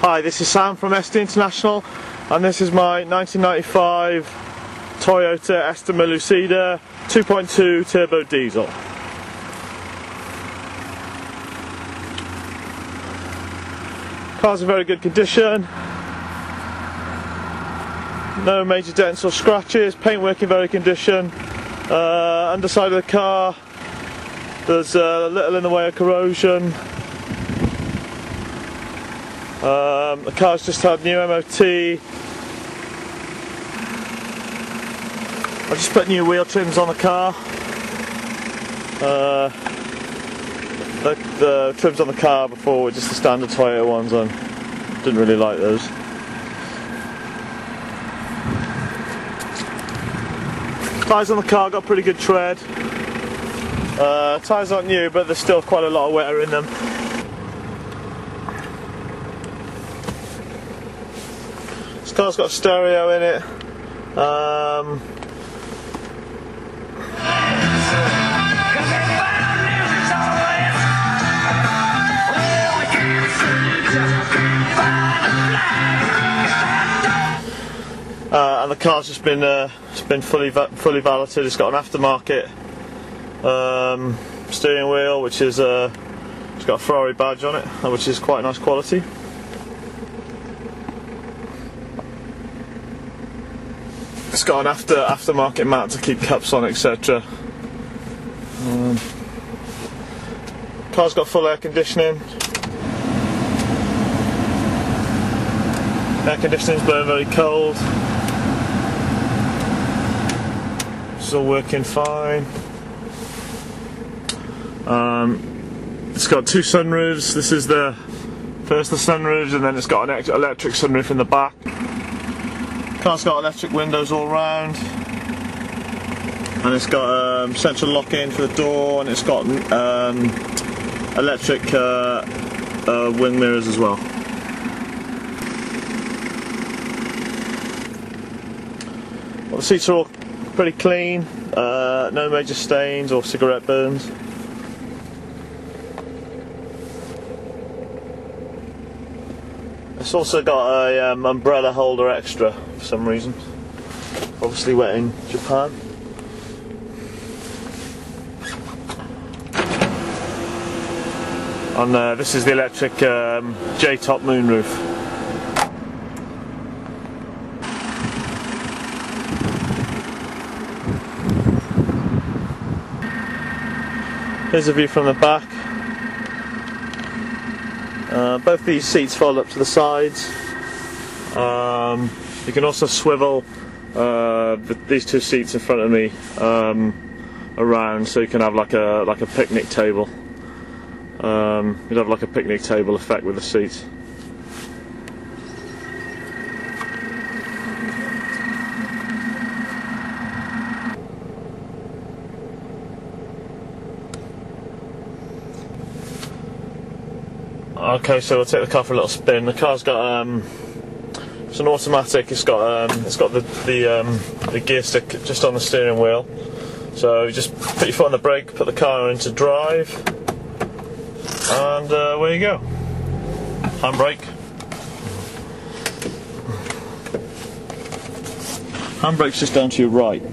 Hi, this is Sam from SD International, and this is my 1995 Toyota Estima Lucida 2.2 turbo diesel. Car's in very good condition, no major dents or scratches, paintwork in very good condition. Underside of the car, there's a little in the way of corrosion. The car's just had new MOT. I just put new wheel trims on the car. The trims on the car before were just the standard Toyota ones, and didn't really like those. Tyres on the car got pretty good tread. Tyres aren't new, but there's still quite a lot of wear in them. This car's got a stereo in it. And the car's just been fully valeted. It's got an aftermarket steering wheel, which is it's got a Ferrari badge on it, which is quite nice quality. It's got an aftermarket mat to keep cups on, etc. Car's got full air conditioning. Air conditioning's blowing very cold. It's all working fine. It's got two sunroofs. This is the sunroofs, and then it's got an electric sunroof in the back. Car's got electric windows all round, and it's got central lock-in for the door, and it's got electric wing mirrors as well. Well, the seats are all pretty clean, no major stains or cigarette burns. It's also got a umbrella holder extra for some reason, obviously wet in Japan. And this is the electric J-top moonroof. Here's a view from the back. Both these seats fold up to the sides. You can also swivel these two seats in front of me around, so you can have like a picnic table. You'd have like a picnic table effect with the seats. Okay, so we'll take the car for a little spin. The car's got it's an automatic. It's got the gear stick just on the steering wheel. So you just put your foot on the brake, put the car into drive, and away you go. Handbrake. Handbrake's just down to your right.